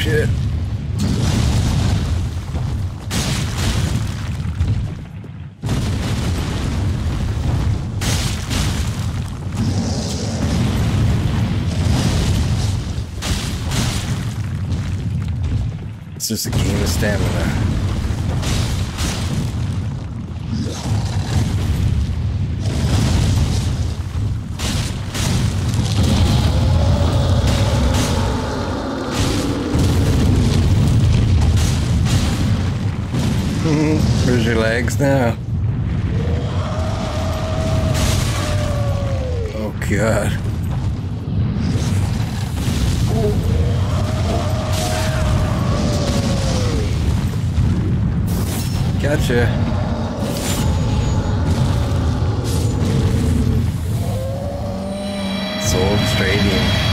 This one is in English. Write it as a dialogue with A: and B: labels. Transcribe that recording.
A: shit. It's just a game of stamina. Where's your legs now? Oh god. Gotcha. Sold Stradium.